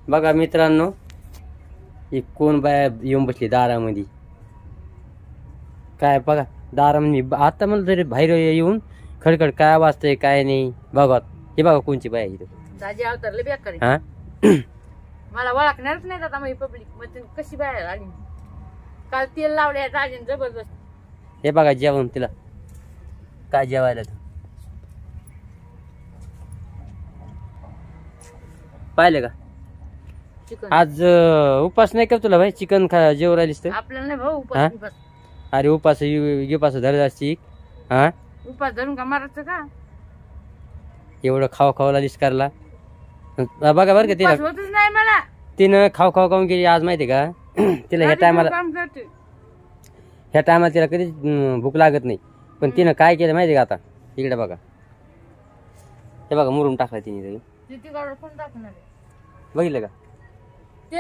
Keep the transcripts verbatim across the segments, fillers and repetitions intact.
बघा मित्रांनो, ही कोण बाया येऊन बसली दारामध्ये. काय बघा दारामध्ये आता मला तरी बाहेर येऊन खडखड काय वाजतंय काय नाही. बघा हे बघा कोणची बाया इथं. दाजी अवतारले बेकार हा मला ओळखणारच नाही आता. मग पब्लिक मग कशी बाहेर आली. काल तेल लावले दाजीने जबरदस्त. हे बघा जेवण तिला काय जेवायला तू पाहिलं का. चिकन आज उपास नाही का तुला भाई. चिकन खा जेव राहिलीस तर आपल्याला नाही भाऊ हा? उपास उपास अरे उपास उपास धरत असती. हा उपास धरून का मारायचं का. एवढं खाव खाव लागलीस करला. बघा बरं का तिला उपास होतच नाही मला. तिनं खाव खाव खाऊन गेली आज माहिती का. तिला ह्या दाजी टायमाला काम करते. ह्या टायमाला तिला कधीच अं, भूक लागत नाही. पण तिनं काय केलं माहिती का आता. इकडे बघा हे बघा मुरुम टाकला तिने. किती गाडा कोण टाकणार आहे? बघितलं का. ते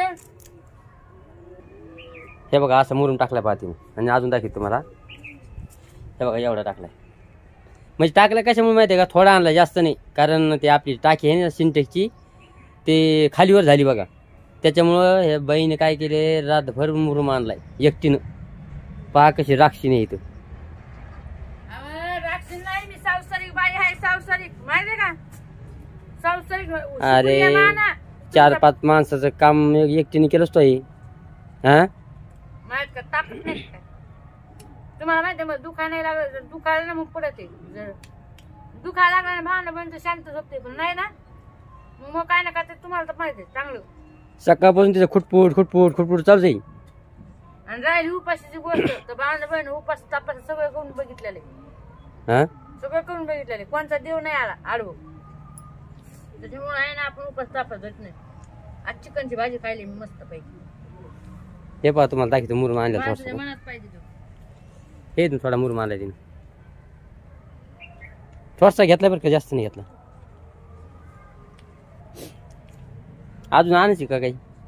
हे बघा असं मुरुम टाकला पाहते आणि अजून दाखवतो तुम्हाला. हे बघा एवढा टाकलाय. म्हणजे टाकला कशामुळे माहिती आहे का. थोडा आणला जास्त नाही. कारण ते आपली टाकी आहे ना सिंटेक्सची ते खालीवर झाली बघा. त्याच्यामुळं हे बाईने काय केले रातभर मुरुम आणलाय एकटीनं. पहा कशी राक्षीने इथं. राक्षस नाही मी संसारिक बाई आहे. संसारिक माहिती का. संसारिक अरे चार पाच माणसाचं काम एकटीने केलंच तो हे. हा माहित का ताकद नाही का. तुम्हाला माहिती आहे मग दुखा नाही लागलं दुखायला ना मग पडत जर दुखायला लागला ना भावना बंद शांत झोपते. पण नाही ना मग मग काय ना काय तुम्हाला तर माहिती आहे चांगलं. सकाळपासून तिचं खुटपूट खुटपूट खुटपूट चालू जाईल. आणि राहिली उपाशीची गोष्ट तर भावना बहीण उपास तापास सगळं करून बघितलेले. हा सगळं करून बघितलेले. कोणचा देव नाही आला आडवं. त्याच्यामुळे आहे ना आपण उपास तापास धरत नाही. आज चिकनची भाजी खायली मी मस्त पैकी. हे पहा तुम्हाला दाखवतो मुरुम आणला माणसाच्या थोडासा. मनात पाहिजे तो. हे इथून थोडा मुरुम आणला तिने. थोडासा घेतला बरं का जास्त नाही घेतला. अजून आणायची का काही.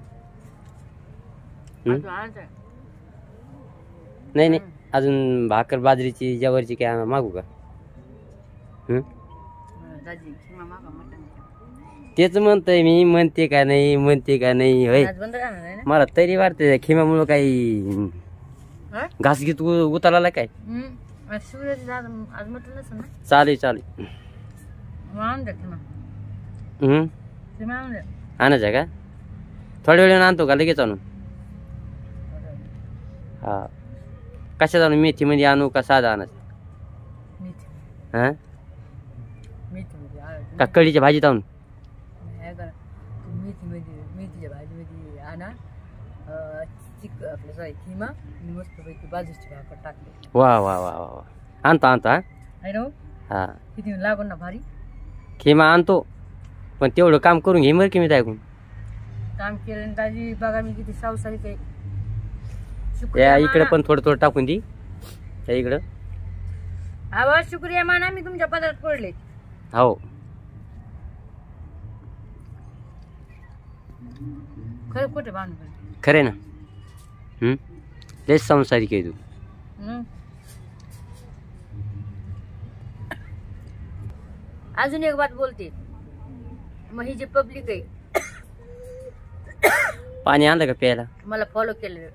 अजून आणायचं आहे. नाही नाही अजून भाकर बाजरीची ज्वारीची काय मागू का. हम्म दाजी किंवा मागा मटण. तेच म्हणतोय मी. म्हणते का नाही म्हणते का नाही होय. आज बंद राहणार आहे ना. मला तरी वाटते खिम्यामुळं काही हा? घास घेत उतरला काय. हम्म. आज सूर्याची आज आज मटण नसेल ना. चालेल चालेल. मग आणून द्या किंवा हम्म किंवा आणून द्या. आणायचं का. थोड्या वेळाने आणतो का लगेच आणून. हा कशात आणू मेथीमध्ये आणू का साधा आणायचं. मेथी हा मेथी मध्ये का कढीच्या भाजीत आणून. मेथी मध्ये मेथीच्या भाजीमध्ये आणा. चिक आपलं सॉरी किमा मस्त पैकी बाजूची भाकर टाकली. वा वा वा वा वा आणतो आणतो. हा आहे ना. हा किती लागून ना भारी. खिमा आणतो पण तेवढं काम करून घे बरं की मी ऐकून. काम केलं दाजी बघा मी किती सावसारी काही. त्या इकडे पण थोडं थोडं टाकून दे त्या इकडं. अहो शुक्रिया माना मी तुमच्या पदरात पडले. हो खरं कुठे बांधून खरे ना. हम्म लयच संसारिक आहे तू. अजून एक बात बोलते. मग ही जी पब्लिक आहे पाणी आणलं का प्यायला. मला फॉलो केलं.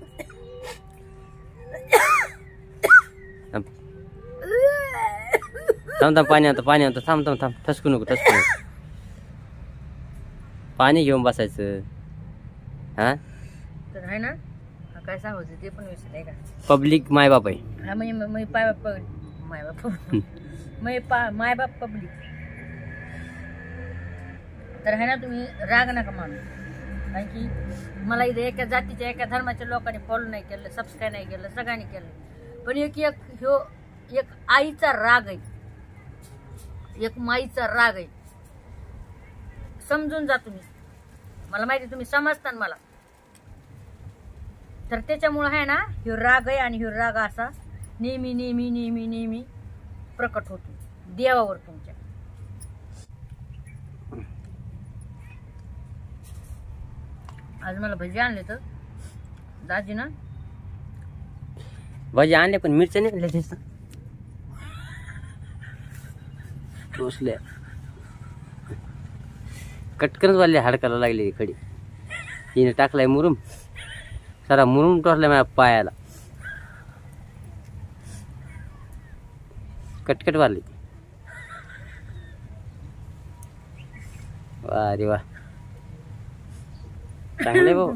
थांब थांब पाणी आणतो पाणी आणतो. थांब थांब थांब ठसकू नको ठसकू नको. पाणी घेऊन बसायचं. हा तर आहे ना काय सांगायचं ते पण विषय नाही का. पब्लिक मायबाप आहे. हा म्हणजे मी पाय बाप माय बाप मी पा माय बाप पब्लिक. तर आहे ना तुम्ही राग नका मानू. कारण की मला इथे एका जातीच्या एका धर्माच्या लोकांनी फॉलो नाही केलं सबस्क्राईब नाही केलं सगळ्यांनी केलं. पण एक एक ह्यो एक आईचा राग आहे. एक माईचा राग आहे. समजून जा तुम्ही. मला माहिती तुम्ही समजता मला. तर त्याच्यामुळे आहे ना ह्यो राग आहे आणि ह्यो राग असा नेहमी नेहमी नेहमी नेहमी प्रकट होतो देवावर तुमच्या. आज मला भजी आणले तर दाजी ना भजी आणले पण मिरच्या नाही आणल्या त्याच टोचल्या कटकनच वाढले हाडकाला लागले खडी. हिने टाकलाय मुरुम, सारा मुरुम टोचलाय माझ्या पायाला, कटकट वारली. वा रे वा, चांगले भाऊ.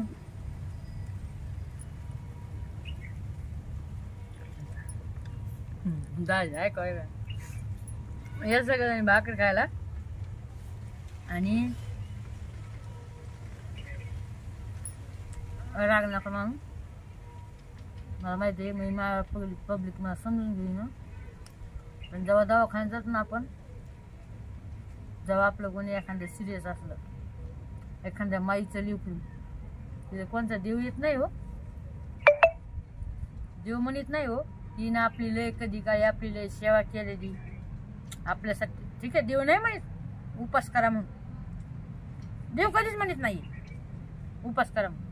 जाय काय हे सगळं भाकर खायला. आणि राग नका मानू, मला माहिती आहे मी मा पब्लिक पब्लिक मला समजून घेईन ना. पण जेव्हा दवाखान्यात जातो ना आपण, जेव्हा आपलं कोणी एखाद्या सिरियस असलं, एखाद्या माईचं लिकून, तिथे कोणता देव येत नाही हो, देव म्हणत नाही हो. तिनं आपली लय कधी काय आपली लय सेवा केलेली आपल्यासाठी, ठीक आहे. देव नाही म्हणत उपास करा म्हणून, देव कधीच म्हणत नाही उपास करा म्हणून.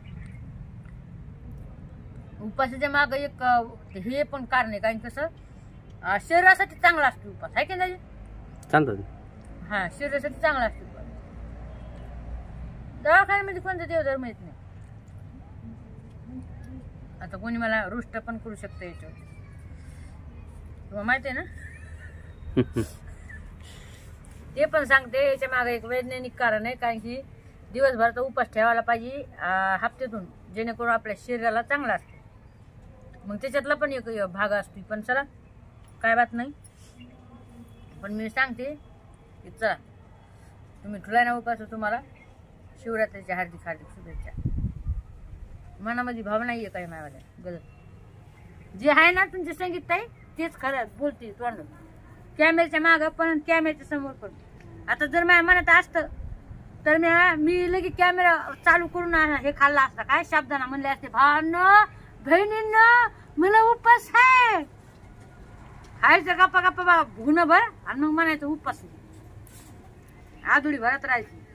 उपासाच्या माग एक हे पण कारण आहे, कारण कसं शरीरासाठी चांगला असतो उपास, आहे की नाही? चांगलं. हा, शरीरासाठी चांगला असतो उपास. दवाखान्यामध्ये कोणता देवधर्म येत नाही. आता कोणी मला रुष्ट पण करू शकतं याच्यावर, तुम्हाला माहिती आहे ना. ते पण सांगते याच्या मागे एक वैज्ञानिक कारण आहे, कारण की दिवसभराचा उपास ठेवायला पाहिजे हप्त्यातून, जेणेकरून आपल्या शरीराला चांगला असतो. मग त्याच्यातला पण एक भाग असतो. पण चला काय बात नाही, पण मी सांगते की चला तुम्ही ठुला ना उपास, तुम्हाला शिवरात्रीच्या हार्दिक हार्दिक शुभेच्छा. मनामध्ये भाव नाही आहे काही माझ्या गलत, जे आहे ना तुमचे संगीत आहे तेच खरं बोलते तोंड, कॅमेऱ्याच्या मागं पण कॅमेऱ्याच्या समोर पण. आता जर माझ्या मनात असतं तर मी मी लगेच कॅमेरा चालू करून हे खाल्ला असता, काय शब्दांना म्हणले असते, भावांनो बहिणींनो मला उपास आहे, खायचं गप्पा गप्पा बघा गुन्हा भर आणि मग म्हणायचं उपास, आदुडी भरत राहायची.